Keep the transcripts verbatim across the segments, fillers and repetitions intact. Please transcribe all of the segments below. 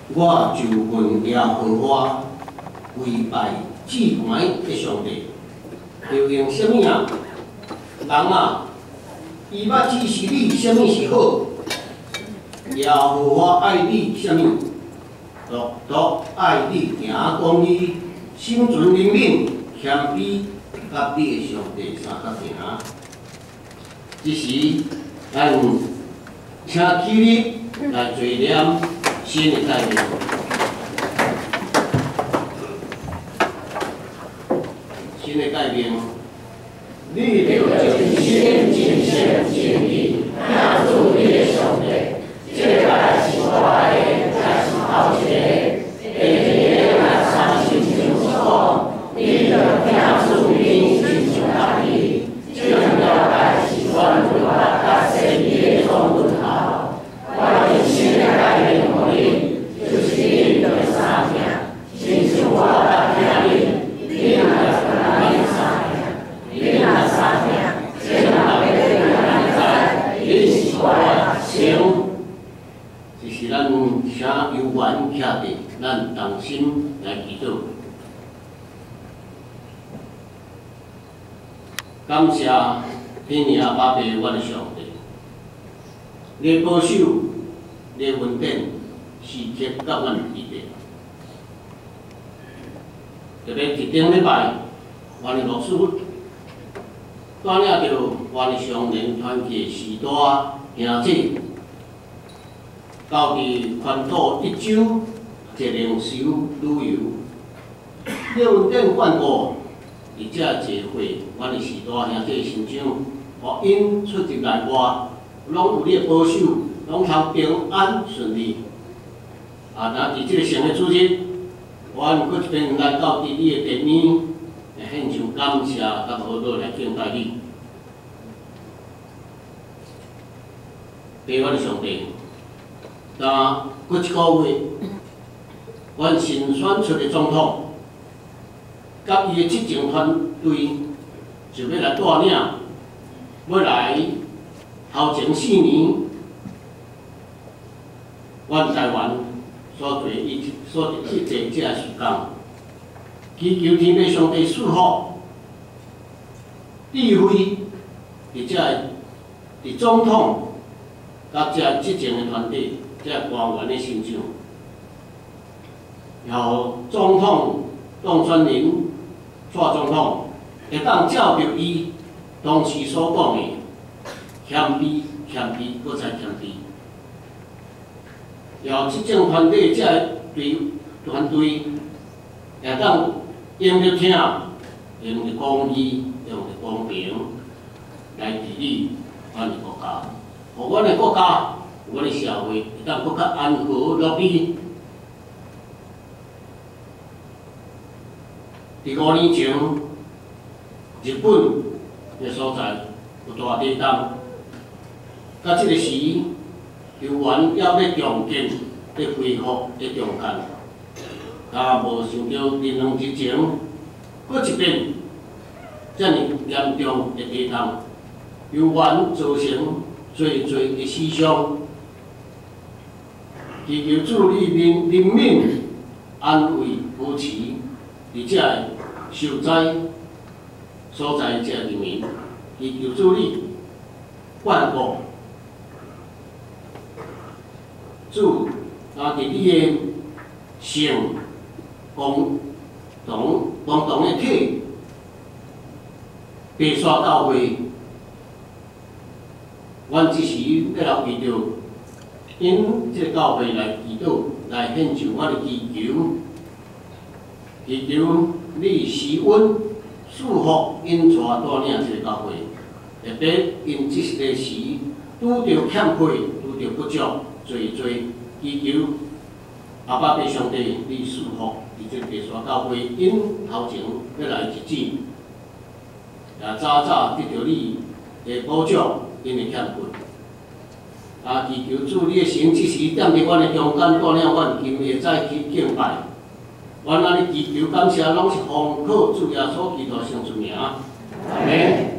我就问耶和华为拜祭坛的上帝，要用什么啊？人啊，伊捌指示你什么是好，耶和华爱你什么？独独爱你行公义，心存灵敏，谦卑，甲你的上帝相合行。这时，咱请起立来做念新的概念。新的概念，你要尽心尽性尽力，仰主你的上帝，这个是大的，也是好一个。下一个来相信就是讲，你要仰主你尽心大力，这样了解是全部大家生意的总论号。我用新的概念互你，就是你要三命，亲像我甲听你，你若若你三命，你若三命，这若要对人知，你是我的心。这是咱请有缘徛伫咱同心来祈祷。感谢天爷爸爸，我的上帝，你保守，你稳定，时刻甲阮伫边。特别一顶礼拜，阮的牧师带领着阮的上联团契时代兄弟，到伫环岛一周一灵修旅游，你稳定贯过。而这聚会，阮的时代兄弟心上，互因出入内外，拢有你的保守，拢通平安顺利。啊，那伫即个神的主日，阮搁一遍来到伫你的殿面，来献上感谢甲祷告来敬拜你。爸，阮的上帝，但搁一个月，阮新选出的总统。甲伊的执政团队就要来带领，要来头前四年，阮台湾所做一所一切这个事工，祈求天父上帝赐福智慧，而且伫总统甲这执政的团队、这官员的身上，然后总统当选人。蔡总统会当照着伊当时所讲的谦卑、谦卑，搁再谦卑。然后执政团队这队团队会当用着听、用着公义、用着公平来治理阮的国家，互阮的国家、阮的社会会当搁较安和乐利。伫五年前，日本个所在有大地震，到即个时，游园还要重建、要恢复的中间，也无想到二两日前，搁一遍遮尔严重的地震，游园造成侪侪的死伤，祈求主你人人民安慰扶持，而且受灾所在这人民，祈求主你眷顾。主啊，伫你的圣共同共同的体，白沙教会，阮只是要来为着因这教会来祈祷，来献上阮的祈求。祈求你施恩赐福因带带领这个教会，特别因即个时拄着欠缺、拄着不足，侪侪祈求阿爸爸上帝你赐福，伫这个沙教会因头前要来一指，也早早得到你的保障，因的欠缺。啊，祈求主你的神即时踮伫阮的中间，带领阮今下早去敬拜。阮安尼祈求感谢，拢是奉靠主耶稣基督圣主名。阿门。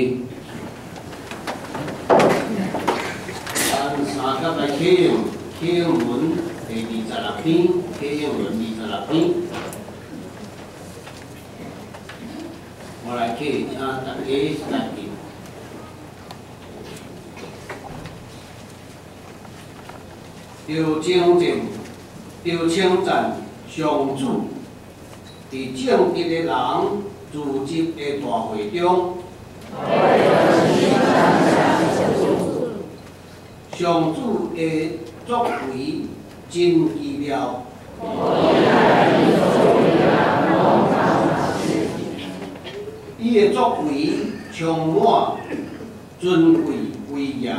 咱三甲来启用启用文第二十六篇，启用文二十六篇。我来启，请大家来听。着称赞，着称赞上主，伫正直的人聚集的大会中，上主的作为真奇妙。伊的作为充满尊贵威严。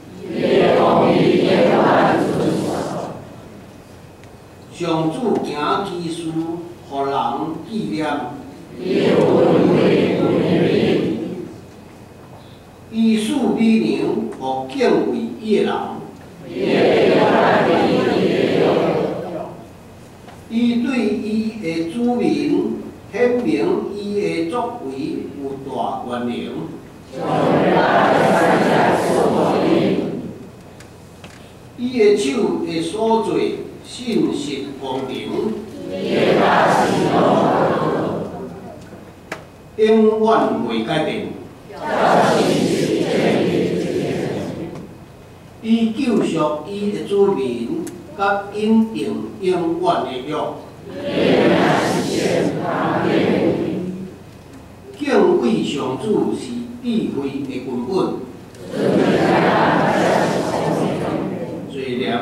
上主行奇事，互人纪念。伊赐美名，互敬畏伊的人。伊对伊的子民显明伊的作为有大权能。伊的手会所做信实公平，永远袂改变。伊救赎伊的子民，甲因定永远的约。敬畏上主是智慧的根本。罪孽。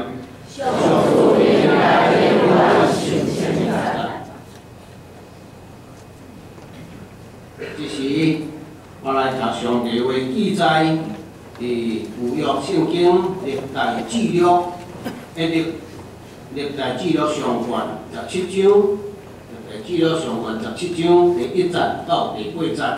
这时，我来读上帝话记载伫旧约圣经历代志录，诶历历代志录上卷十七章，历代志录上卷十七章第一节到第八节。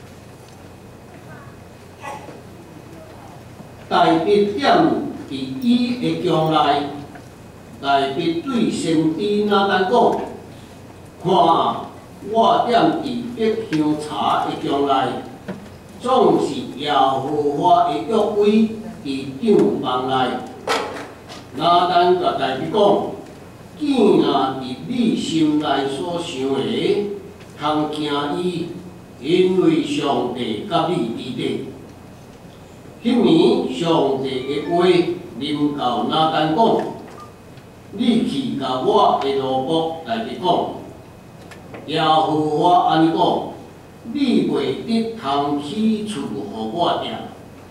大必点伫伊的墙内，大必对先知拿单讲：看啊！我点伫百香茶的墙内，总是耶和华的约柜伫帐房内。拿单甲大笔讲：见若伫你心内所想的，通惊伊，因为上帝甲你伫底。迄年，上帝的话临到拿单讲：你去甲我的奴仆大笔讲。耶和华安尼讲：你袂得通起厝互我定。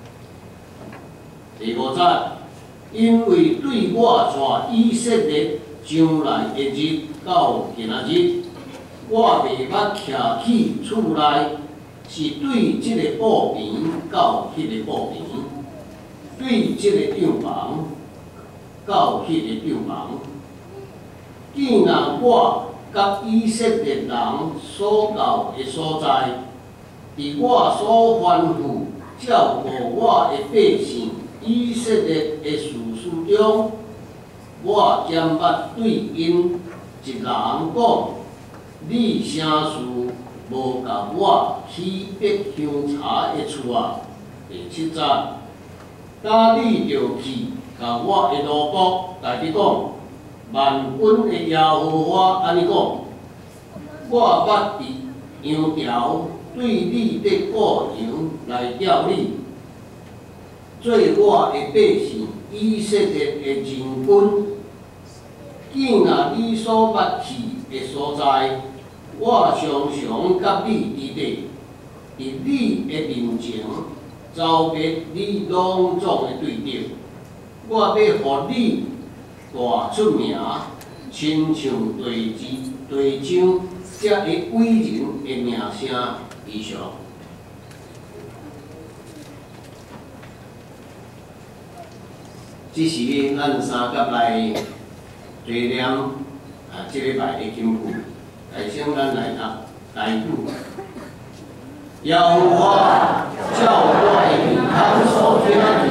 第五节，因为对我带以色列将来的日到今仔日，我袂捌徛起厝内，是对即个布棚到迄个布棚，对即个帐房到迄个帐房。既然我甲以色列人所到的所在，伫我所吩咐照顾我的百姓以色列的事事中，我减捌对因一人讲：你啥事无甲我起百香茶的厝啊？第七节，当你着去甲我的奴仆大笔讲。万军的耶和华安尼讲：我捌伫羊条对你的故羊来钓你，做我的百姓以色列的人君。既若你所捌去的所在，我常常甲你伫地，伫你的面前招别你朗总的对敌。我要互你大出名，亲像地基地章，才会伟人的名声以上。这是咱三甲来做念啊，即礼拜的金句。来先咱来读台语。耶和华照我的耳通所听